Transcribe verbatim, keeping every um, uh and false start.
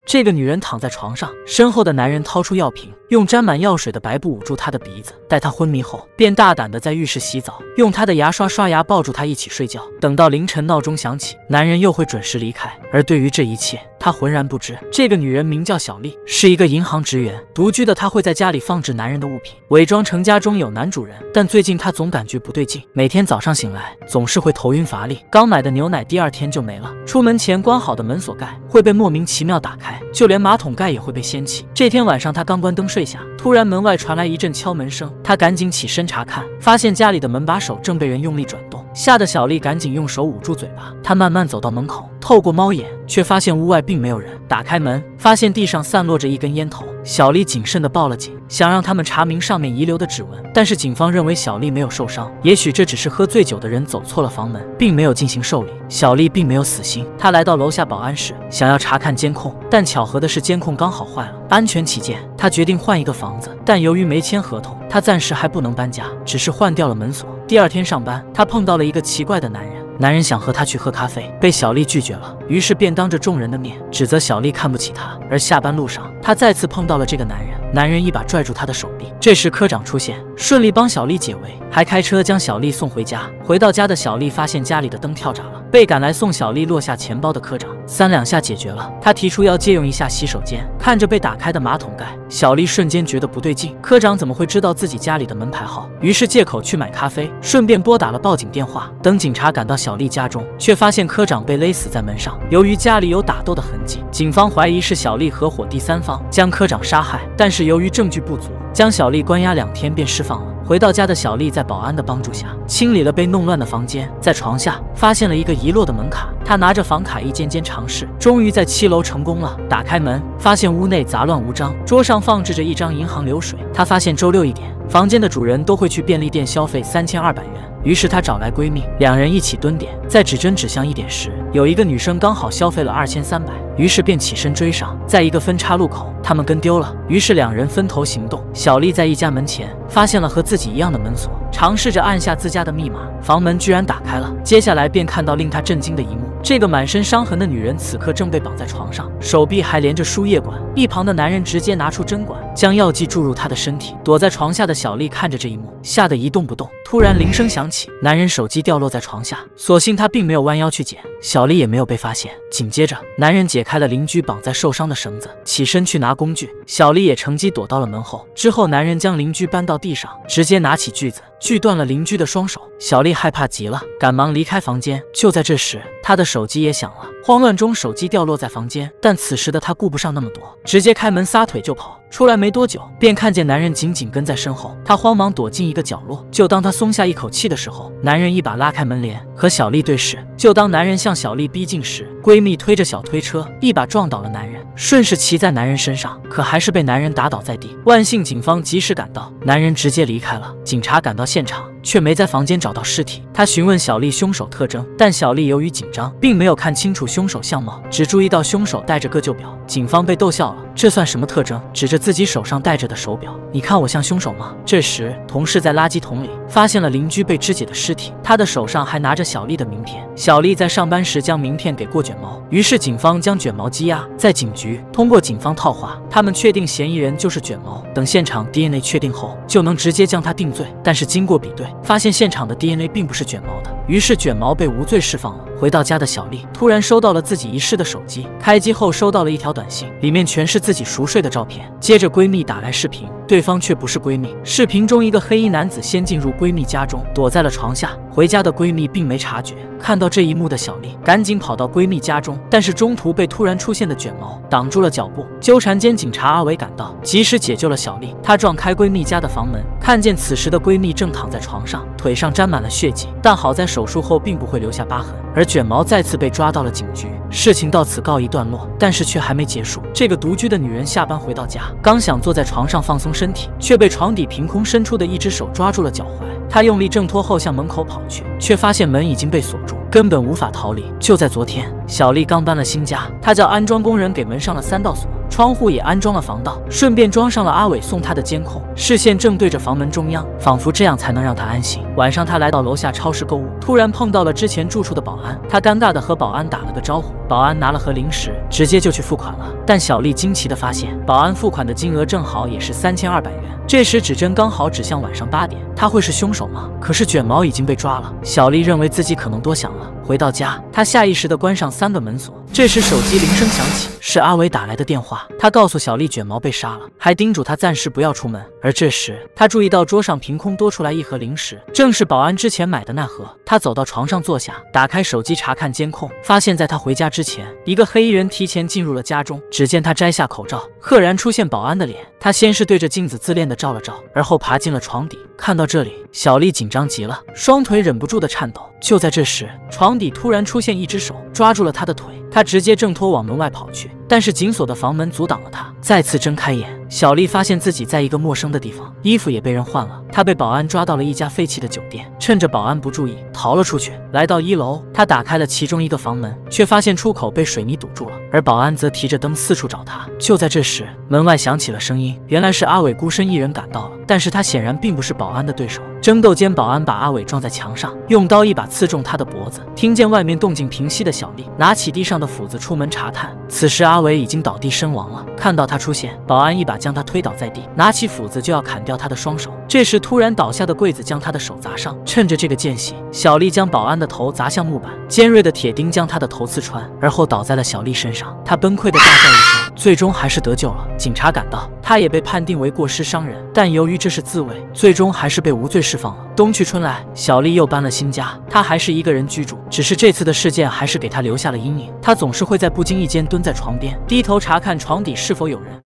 这个女人躺在床上，身后的男人掏出药瓶，用沾满药水的白布捂住她的鼻子。待她昏迷后，便大胆地在浴室洗澡，用她的牙刷刷牙，抱住她一起睡觉。等到凌晨闹钟响起，男人又会准时离开。而对于这一切，他浑然不知。这个女人名叫小丽，是一个银行职员。独居的她会在家里放置男人的物品，伪装成家中有男主人。但最近她总感觉不对劲，每天早上醒来总是会头晕乏力，刚买的牛奶第二天就没了。出门前关好的门锁盖会被莫名其妙打开，就连马桶盖也会被掀起。这天晚上她刚关灯睡下，突然门外传来一阵敲门声，她赶紧起身查看，发现家里的门把手正被人用力转动，吓得小丽赶紧用手捂住嘴巴。她慢慢走到门口，透过猫眼却发现屋外并没有人。打开门，发现地上散落着一根烟头。小丽谨慎地报了警，想让他们查明上面遗留的指纹，但是警方认为小丽没有受伤，也许这只是喝醉酒的人走错了房门，并没有进行受理。小丽并没有死心，她来到楼下保安室，想要查看监控，但巧合的是监控刚好坏了。安全起见，她决定换一个房子，但由于没签合同，她暂时还不能搬家，只是换掉了门锁。第二天上班，她碰到了一个奇怪的男人。男人想和她去喝咖啡，被小丽拒绝了，于是便当着众人的面指责小丽看不起他。而下班路上，她再次碰到了这个男人，男人一把拽住她的手臂。这时科长出现，顺利帮小丽解围，还开车将小丽送回家。回到家的小丽发现家里的灯跳闸了，被赶来送小丽落下钱包的科长三两下解决了。他提出要借用一下洗手间，看着被打开的马桶盖，小丽瞬间觉得不对劲，科长怎么会知道自己家里的门牌号？于是借口去买咖啡，顺便拨打了报警电话。等警察赶到小丽家中，却发现科长被勒死在门上。由于家里有打斗的痕迹，警方怀疑是小丽合伙第三方将科长杀害，但是由于证据不足，将小丽关押两天便释放了。回到家的小丽在保安的帮助下清理了被弄乱的房间，在床下发现了一个遗落的门卡，她拿着房卡一间间尝试，终于在七楼成功了。打开门，发现屋内杂乱无章，桌上放置着一张银行流水。她发现周六一点，房间的主人都会去便利店消费三千二百元。于是她找来闺蜜，两人一起蹲点，在指针指向一点时，有一个女生刚好消费了二千三百，于是便起身追上。在一个分岔路口，他们跟丢了，于是两人分头行动。小丽在一家门前发现了和自己一样的门锁，尝试着按下自家的密码，房门居然打开了。接下来便看到令她震惊的一幕，这个满身伤痕的女人此刻正被绑在床上，手臂还连着输液管。一旁的男人直接拿出针管，将药剂注入她的身体。躲在床下的小丽看着这一幕，吓得一动不动。突然铃声响起，男人手机掉落在床下，所幸他并没有弯腰去捡，小丽也没有被发现。紧接着，男人解开了邻居绑在受伤的绳子，起身去拿工具，小丽也乘机躲到了门后。之后，男人将邻居搬到地上，直接拿起锯子锯断了邻居的双手。小丽害怕极了，赶忙离开房间。就在这时，她的手机也响了，慌乱中手机掉落在房间，但此时的她顾不上那么多，直接开门撒腿就跑。出来没多久，便看见男人紧紧跟在身后，她慌忙躲进一个角落。就当她松下一口气的时候，男人一把拉开门帘，和小丽对视。就当男人向小丽逼近时，闺蜜推着小推车一把撞倒了男人，顺势骑在男人身上，可还是被男人打倒在地。万幸警方及时赶到，男人直接离开了。警察赶到现场，却没在房间找到尸体。他询问小丽凶手特征，但小丽由于紧张，并没有看清楚凶手相貌，只注意到凶手戴着个旧表。警方被逗笑了，这算什么特征？指着自己手上戴着的手表，你看我像凶手吗？这时，同事在垃圾桶里发现了邻居被肢解的尸体，他的手上还拿着小丽的名片。小丽在上班时将名片给过卷毛，于是警方将卷毛羁押在警局。通过警方套话，他们确定嫌疑人就是卷毛。等现场 D N A 确定后，就能直接将他定罪。但是经过比对，发现现场的 D N A 并不是卷毛的，于是卷毛被无罪释放了。回到家的小丽突然收到了自己遗失的手机，开机后收到了一条短信，里面全是自己熟睡的照片。接着闺蜜打来视频，对方却不是闺蜜。视频中一个黑衣男子先进入闺蜜家中，躲在了床下。回家的闺蜜并没察觉，看到这一幕的小丽赶紧跑到闺蜜家中，但是中途被突然出现的卷毛挡住了脚步。纠缠间，警察阿伟赶到，及时解救了小丽。她撞开闺蜜家的房门，看见此时的闺蜜正躺在床上，腿上沾满了血迹，但好在手术后并不会留下疤痕。而卷毛再次被抓到了警局，事情到此告一段落，但是却还没结束。这个独居的女人下班回到家，刚想坐在床上放松身体，却被床底凭空伸出的一只手抓住了脚踝。她用力挣脱后向门口跑去，却发现门已经被锁住，根本无法逃离。就在昨天，小丽刚搬了新家，她叫安装工人给门上了三道锁， 窗户也安装了防盗，顺便装上了阿伟送他的监控，视线正对着房门中央，仿佛这样才能让他安心。晚上他来到楼下超市购物，突然碰到了之前住处的保安，他尴尬的和保安打了个招呼，保安拿了盒零食，直接就去付款了。但小丽惊奇的发现，保安付款的金额正好也是三千二百元。这时指针刚好指向晚上八点，他会是凶手吗？可是卷毛已经被抓了，小丽认为自己可能多想了。回到家，她下意识地关上三个门锁。这时手机铃声响起，是阿伟打来的电话。他告诉小丽卷毛被杀了，还叮嘱她暂时不要出门。而这时，他注意到桌上凭空多出来一盒零食，正是保安之前买的那盒。他走到床上坐下，打开手机查看监控，发现在他回家之前，一个黑衣人提前进入了家中。只见他摘下口罩，赫然出现保安的脸。他先是对着镜子自恋地照了照，而后爬进了床底。看到这里，小丽紧张极了，双腿忍不住的颤抖。就在这时，床底突然出现一只手，抓住了她的腿，她直接挣脱往门外跑去，但是紧锁的房门阻挡了她。再次睁开眼，小丽发现自己在一个陌生的地方，衣服也被人换了。她被保安抓到了一家废弃的酒店，趁着保安不注意逃了出去。来到一楼，她打开了其中一个房门，却发现出口被水泥堵住了，而保安则提着灯四处找她。就在这时，门外响起了声音，原来是阿伟孤身一人赶到了，但是他显然并不是保安的对手。争斗间，保安把阿伟撞在墙上，用刀一把刺中他的脖子。听见外面动静平息的小丽拿起地上的斧子出门查探，此时阿伟已经倒地身亡了。看到他出现，保安一把将他推倒在地，拿起斧子就要砍掉他的双手。这时突然倒下的柜子将他的手砸伤，趁着这个间隙，小丽将保安的头砸向木板，尖锐的铁钉将他的头刺穿，而后倒在了小丽身上。他崩溃的大叫一声，最终还是得救了。警察赶到，他也被判定为过失伤人，但由于这是自卫，最终还是被无罪释放了。冬去春来，小丽又搬了新家，她还是一个人居住，只是这次的事件还是给她留下了阴影。她总是会在不经意间蹲在床边，低头查看床底是否有人。